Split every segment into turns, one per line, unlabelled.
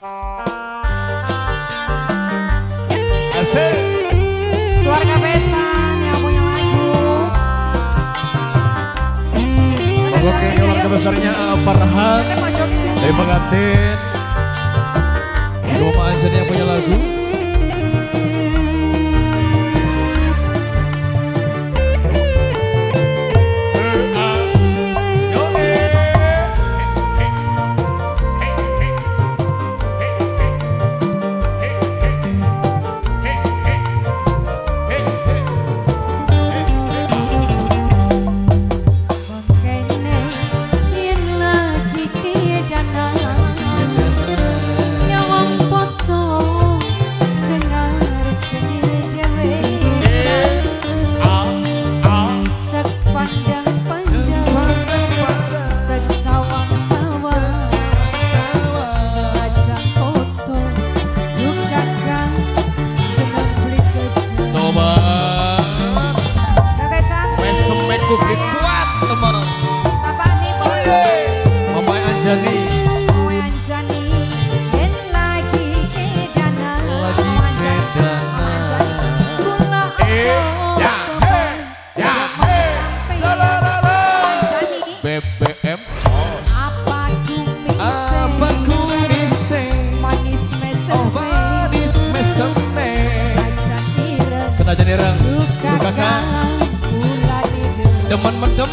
Asik.
Keluarga besan yang punya lagu.
Oke, keluarga besarnya Farhan dari pengantin. Juga Mama Anjani yang punya lagu. Kuat teman.
Siapa nih bos?
Mama Anjani.
Mama Anjani yen lagi kedana.
Lagi kedana.
Kula
ya ya lalalala. BBM
apa
kumise
manis mesem.
oh manis meseme senajan ireng bukakan demen mendem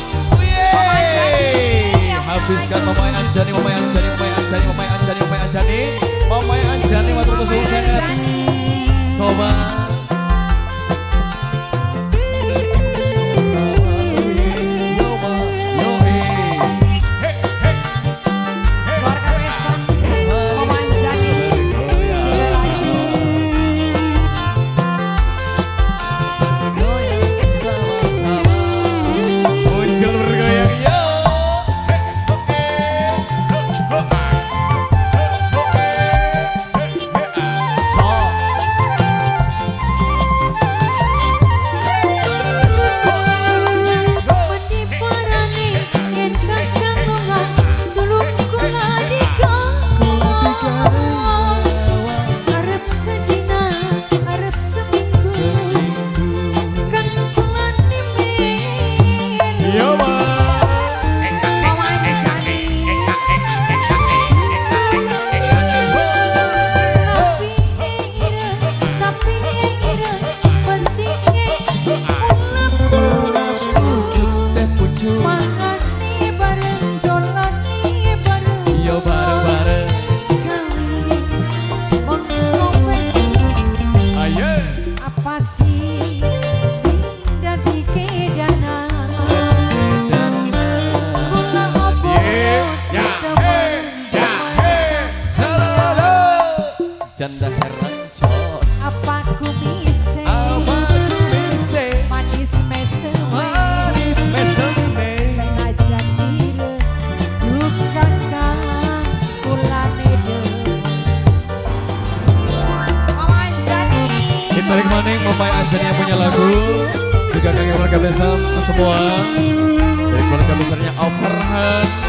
habiskan Mama Anjani Mama Anjani Mama Anjani Mama Anjani Mama Anjani Mama Anjani matur kesuwun sangat coba janda heran jos
apa ku bisa manis meseme sengaja tire dukakan kulane de Mama Anjani
kita tarik maning Mama Anjani yang punya lagu juga dari keluarga besar semua dari keluarga besarnya Farhan